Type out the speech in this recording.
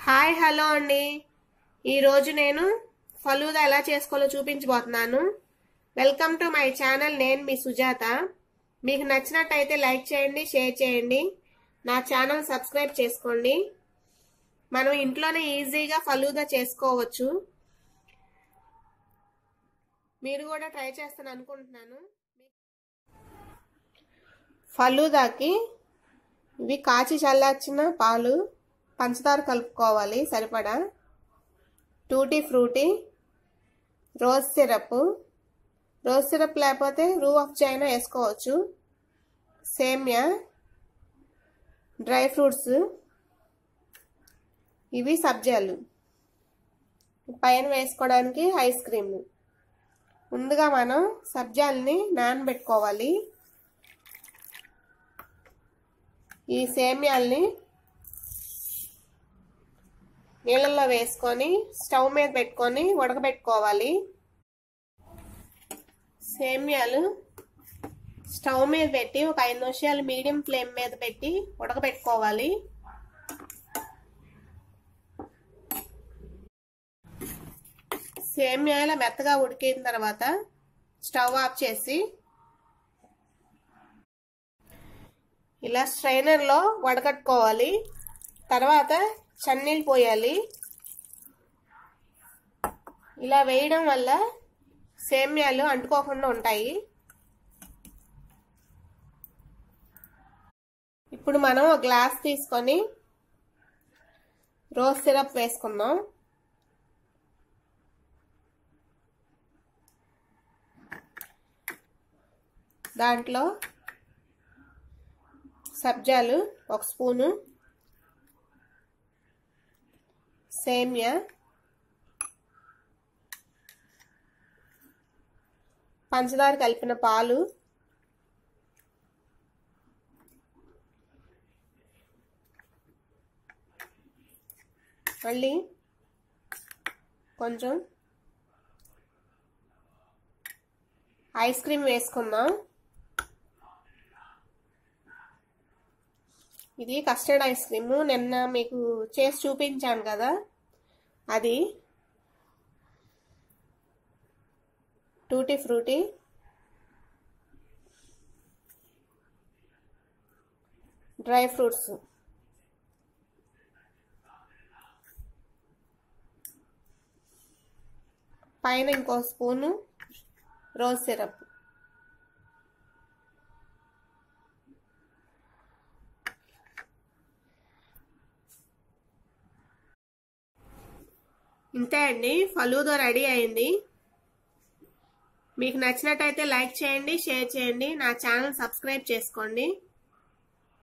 Hi hello అండి. ఈరోజు నేను ఫలూదా ఎలా చేసుకోవాలో చూపించబోతున్నాను. Welcome to my channel. నేను మీ సుజాత. మీకు నచ్చినట్టయితే లైక్ చేయండి, షేర్ చేయండి, నా ఛానల్ సబ్స్క్రైబ్ చేసుకోండి. మనం ఇంట్లోనే ఈజీగా ఫలూదా చేసుకోవచ్చు. మీరు కూడా ట్రై చేస్తాను అనుకుంటున్నాను. ఫలూదాకి ఇవి కాచి చల్లార్చిన పాలు, పంచదార కలుపుకోవాలి సరిపడా, టూటీ ఫ్రూటీ, రోజ్ సిరప్ లేకపోతే రూ అఫ్జా అయినా వేసుకోవచ్చు, సేమియా, డ్రై ఫ్రూట్స్, ఇవి సబ్జాలు, పైన వేసుకోవడానికి ఐస్ క్రీమ్. ముందుగా మనం సబ్జాలని నానబెట్టుకోవాలి. ఈ సేమియాల్ని నీళ్ళల్లో వేసుకొని స్టవ్ మీద పెట్టుకొని ఉడకబెట్టుకోవాలి. సేమియాలు స్టవ్ మీద పెట్టి ఒక 5 నిమిషాలు మీడియం ఫ్లేమ్ మీద పెట్టి ఉడకబెట్టుకోవాలి. సేమియాలు మెత్తగా ఉడికిన తర్వాత స్టవ్ ఆఫ్ చేసి ఇలా స్ట్రైనర్లో వడకట్టుకోవాలి. తర్వాత చన్నీళ్ళు పోయాలి. ఇలా వేయడం వల్ల సేమియాలు అంటుకోకుండా ఉంటాయి. ఇప్పుడు మనం ఒక గ్లాస్ తీసుకొని రోజ్ సిరప్ వేసుకుందాం. దాంట్లో సబ్జాలు 1 స్పూను, సేమియా, పంచదార కలిపిన పాలు, మళ్ళీ కొంచెం ఐస్ క్రీమ్ వేసుకుందాం. ఇది కస్టర్డ్ ఐస్ క్రీమ్, నిన్న మీకు చేసి చూపించాను కదా, అది. టూటీ ఫ్రూటీ, డ్రై ఫ్రూట్స్, పైన ఇంకో స్పూను రోజ్ సిరప్. ఇంతే అండి, ఫలూదా రెడీ అయింది. మీకు నచ్చినట్టయితే లైక్ చేయండి, షేర్ చేయండి, నా ఛానల్ సబ్స్క్రైబ్ చేసుకోండి.